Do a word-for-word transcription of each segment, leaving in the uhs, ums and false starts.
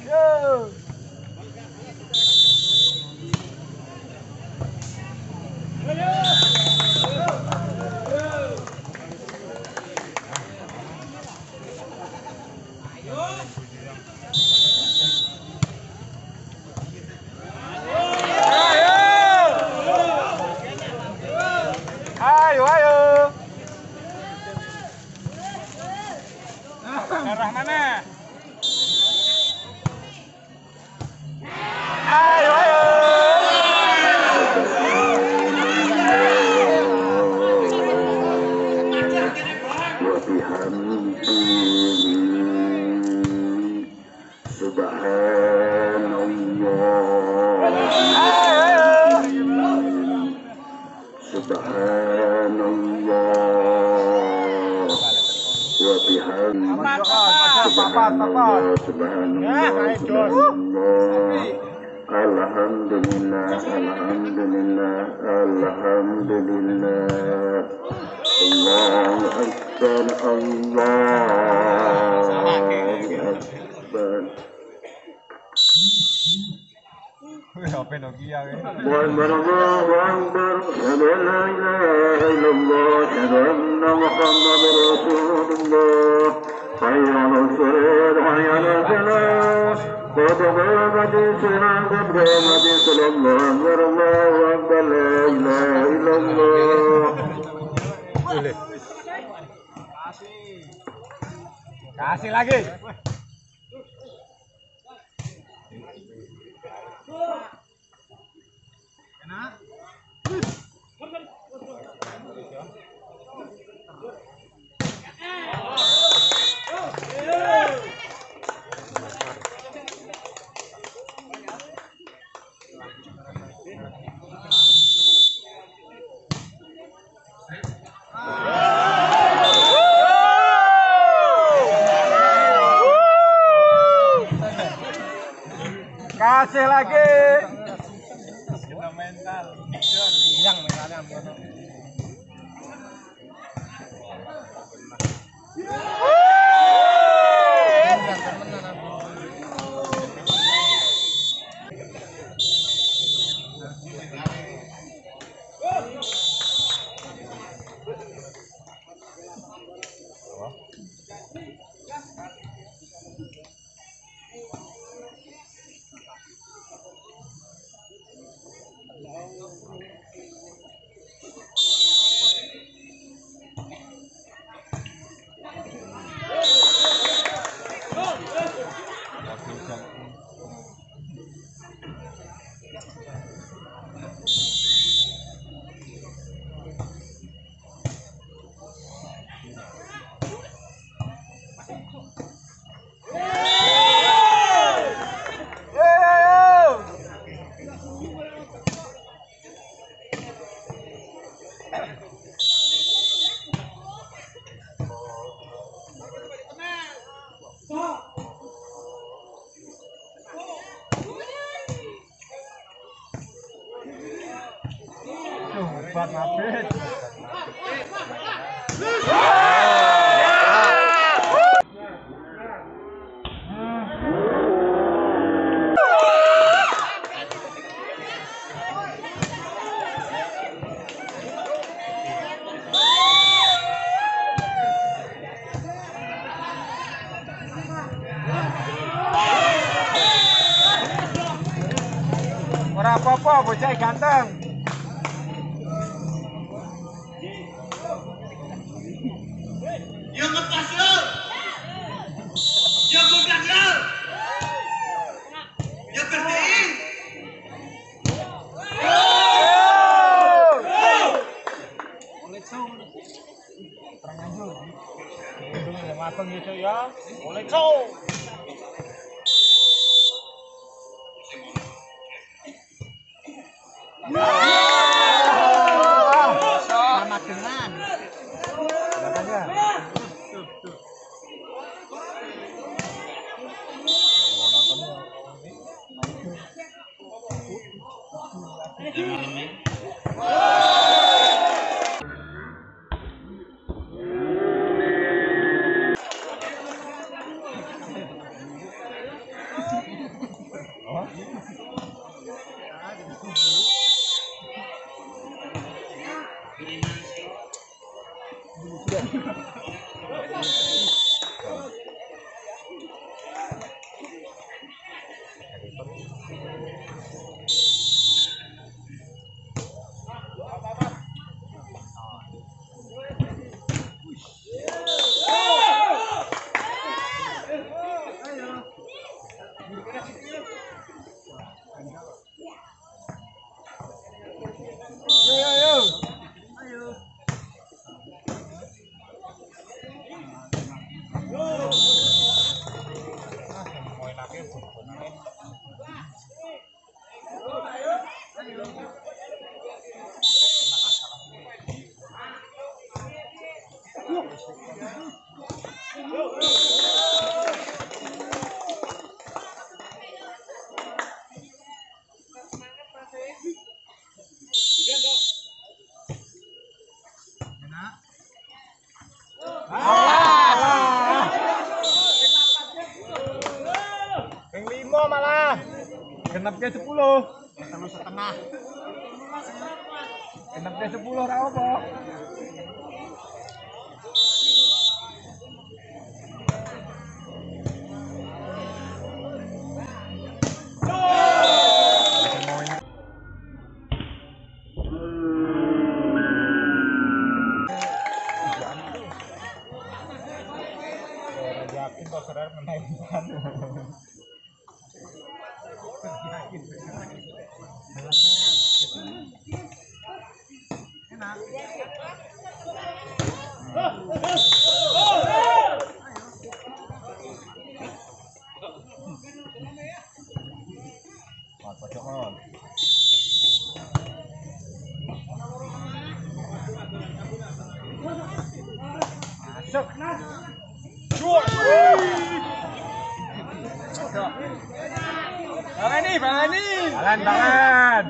Yo. Ayo, ayo. Arah mana? Ayo, ayo. Subhanallah, subhanallah, subhanallah. Alhamdulillah, alhamdulillah, alhamdulillah. Allahu Akbar, Allahu Akbar. Apa Nokia ya? Akbar, Allahu Akbar. Asyhadu an la ilaha illallah, asyhadu anna Muhammadar Rasulullah. حي على الصلاة حي على الفلاح قد قامت الصلاة قد قامت الصلاة الله أكبر الله أكبر لا إله إلا الله. Kasih lagi. Enak. Kasih lagi. Mental. Hilang mentalnya. Buat ngapit. Ora apa-apa, bocah ganteng. Yang ngepas lo, yang goblok lo, yang berdein. Oleh cow, terang aja. Itu yang matang gitu ya. Oleh cow. Selamat dengan. Makanya. semua malah. Genapnya sepuluh. Sama setengah. Genapnya sepuluh ra opo. Yakin kok serar menaikan. Enak. Pojokan. Masuk. Jual. Bang Ani, Bang Ani. Balan, balan.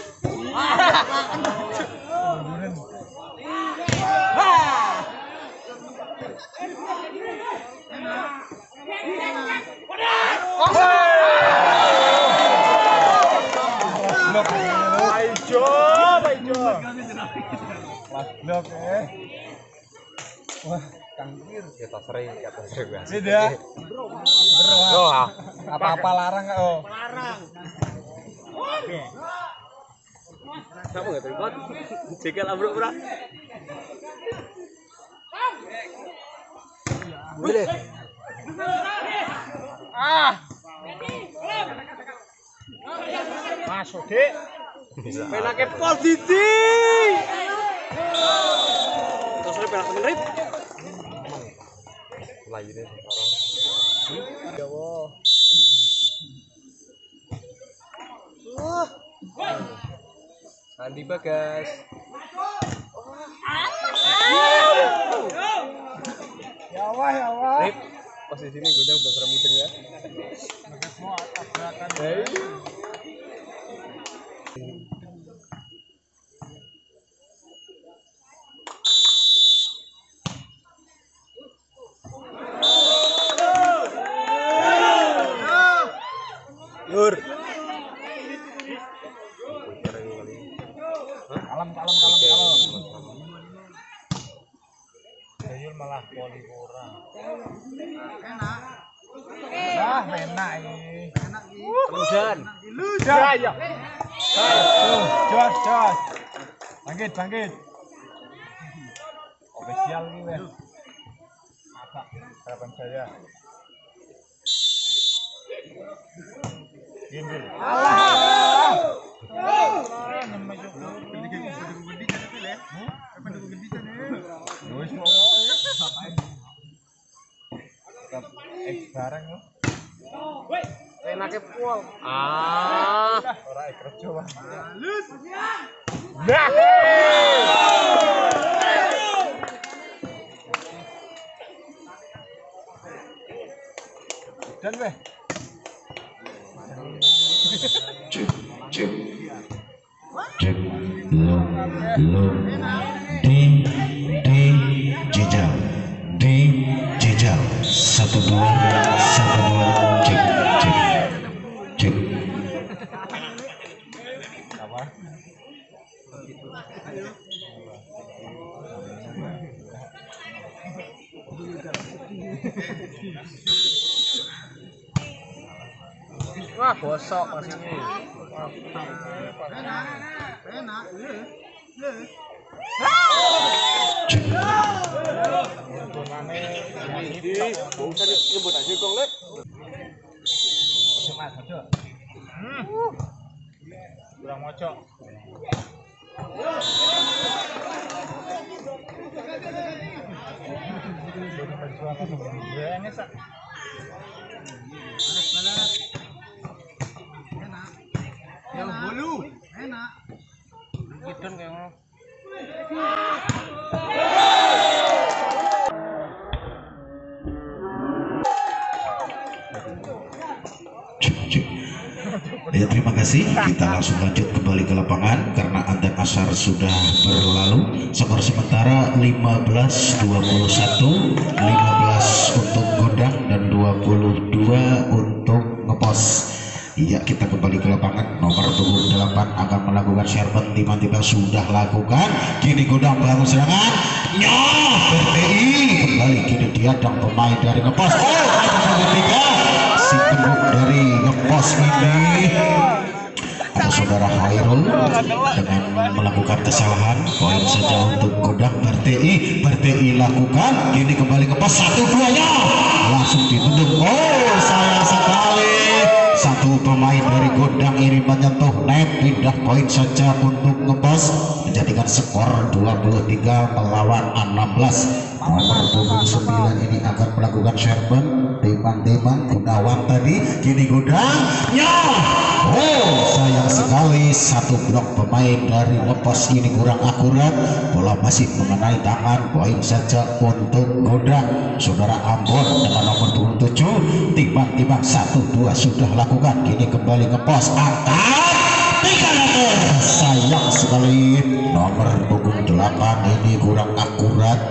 Aijo, Aijo. Pas blok eh. Wah, kangkir kita sering kita sering bahas. beda. Bro, Oh, apa-apa larang kok. Oh. Larang. Kamu nggak terlibat? Cekel abro bro. Boleh. Ah. Masuk, Dik. Penake pol Didi. Terus rip penak temen rip. Lagi deh sekarang. Ya Allah. Andi Bagas. Ya Allah, ya Allah. Rip, posisi ini gudang udah serem mudeng ya. Bagas mau tabrakan. Hei. Nur. Kalem, kalem, kalem, kalem. Sayur malah poli kurang. Enak. Ah, enak ini. Enak iki. Hujan. Ya, ya. Tuh, jos, jos. Bangkit, bangkit. Official nih, weh. Apa? Harapan saya. Gindil. Allah. Allah, nyemai juga. Wis mau. Tetap X bareng loh. Penake pol. Ah. Ora kerja wae. Nah. Dan weh. Cek, cek, cek, lo, lo, di, di, jejal, di, jejal, satu dua, satu dua, cek, cek, cek. Apa? Wah, bosok pas ini. Enak. Enak. Iya. Iya. Untungannya Di, mau usah nyebut aja kong lek. Mas, ojo. Hmm. Kurang moco. Ini sak. Balas, balas. Enak. Yang bolu. Enak. Gidon kayak ngono. Cek, cek. Ya, terima kasih. Kita langsung lanjut kembali ke lapangan karena adzan asar sudah berlalu. Skor sementara lima belas dua puluh satu, lima belas untuk Gondang dan dua puluh dua untuk Ngepos. Iya, kita kembali ke lapangan. Nomor punggung delapan akan melakukan serven, tiba-tiba sudah lakukan. Kini Godang bangun serangan. Nyoh, B P I kembali. Kini dia dan pemain dari Ngepos. Oh, ada tiga. Si penduk dari Ngepos ini, atau saudara Hairul, dengan melakukan kesalahan. Poin saja untuk Godang. Berti Berti lakukan. Kini kembali ke pos satu duanya langsung ditunduk. Oh, sayang sekali. Satu pemain dari Godang ini menyentuh net. Pindah poin saja untuk Ngepos, menjadikan skor dua puluh tiga melawan enam belas. Nomor punggung sembilan ini akan melakukan serven. Teman-teman Gunawan tadi. Kini Godang. Ya, oh, sayang sekali satu blok pemain dari Ngepos ini kurang akurat. Bola masih mengenai tangan. Poin saja untuk Godang. Saudara Ambon dengan nomor dua puluh tujuh timbang-timbang satu dua sudah lakukan. Kini kembali Ngepos, angkat tiga meter. Sayang sekali nomor punggung delapan ini kurang akurat.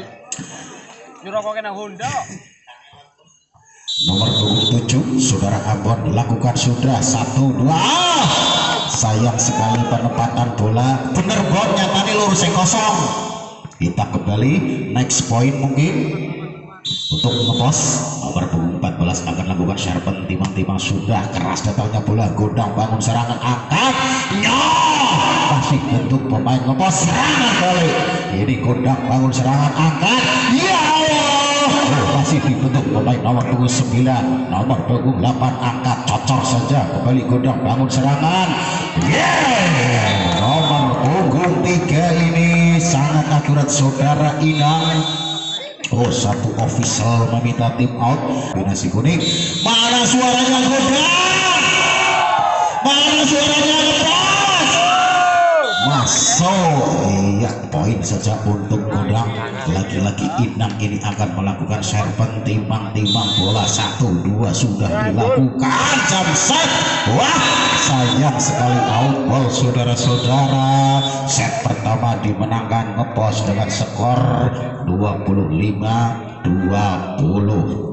Nomor punggung tujuh saudara Ambon lakukan sudah satu dua. Sayang sekali penempatan bola. Bener Bon, nyatanya lurus yang kosong. Kita kembali next point mungkin untuk Ngepos. Nomor punggung empat belas akan lakukan serven, timang-timang sudah keras datangnya bola. Godang bangun serangan, angkat. Nyoh, masih bentuk pemain Ngepos, serangan balik. Ini Godang bangun serangan, angkat. Ya Allah, oh, masih dibentuk pemain nomor punggung sembilan. Nomor punggung delapan angkat, cocor saja. Kembali Godang bangun serangan. Yeah, nomor punggung tiga ini sangat akurat saudara Inang. Oh, satu official meminta tim out. Binasi kuning. Mana suaranya Godang? Mana suaranya Ngepos? Masuk. Iya, poin saja untuk Godang. Lagi-lagi Inang ini akan melakukan serven, timbang-timbang bola satu dua sudah dilakukan. Jam set. Wah, sayang sekali out ball saudara-saudara. Set pertama dimenangkan Ngepos dengan skor dua puluh lima dua puluh.